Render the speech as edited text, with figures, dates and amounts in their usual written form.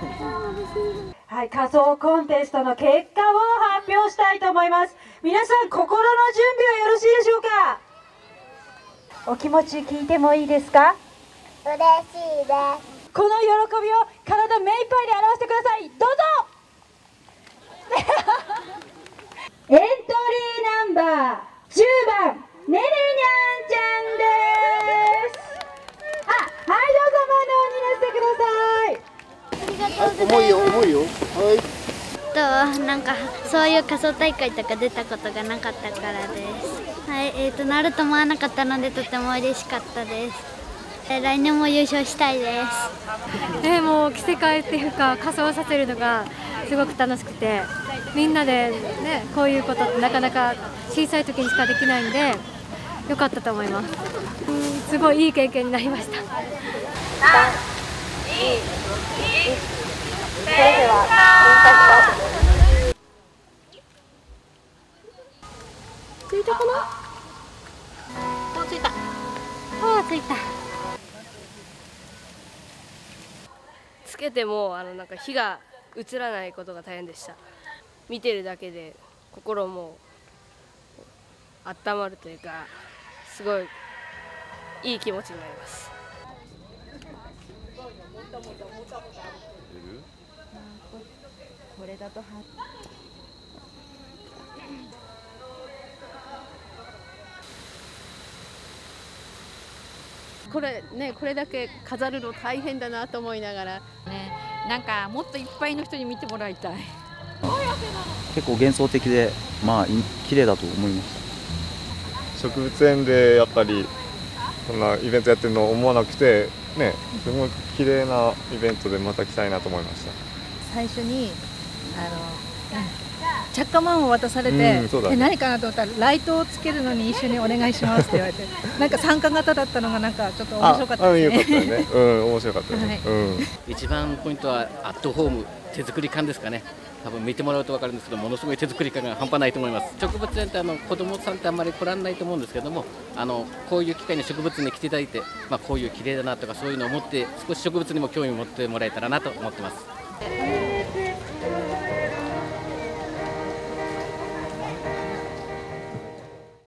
はい、仮装コンテストの結果を発表したいと思います。皆さん、心の準備はよろしいでしょうか。お気持ち聞いてもいいですか。 嬉しいです。 この喜びを体目いっぱいで表してください。どうぞ。エントリーナンバー10番、ねねにゃんちゃんです。はい、どうぞ前の方にいらしてください。 重いよ。 はい。なんかそういう仮装大会とか出たことがなかったからです。はい、なると思わなかったのでとても嬉しかったです。来年も優勝したいです。 もう着せ替えっていうか仮装させるのがすごく楽しくて、みんなでねこういうことってなかなか小さい時にしかできないんで良かったと思います。すごいいい経験になりました。3、2、1、 それではついたかな。 ついた。ついた。 つけてもなんか火が映らないことが大変でした。見てるだけで心も温まるというか、すごいいい気持ちになります。 これだとこれだけ飾るの大変だなと思いながらね、なんかもっといっぱいの人に見てもらいたい。 結構幻想的で、綺麗だと思いました。 植物園でやっぱりこんなイベントやってるのを思わなくてね、すごい綺麗なイベントでまた来たいなと思いました。 最初に着火マンを渡されて、何かなと思ったらライトをつけるのに一緒にお願いしますって言われて、なんか参加型だったのがなんかちょっと面白かったですね。 面白かったですね。 一番ポイントはアットホーム、手作り感ですかね。多分見てもらうと分かるんですけど、ものすごい手作り感が半端ないと思います。植物園って子どもさんってあんまり来られないと思うんですけども、こういう機会に植物に来ていただいて、こういう綺麗だなとかそういうのを思って少し植物にも興味を持ってもらえたらなと思ってます。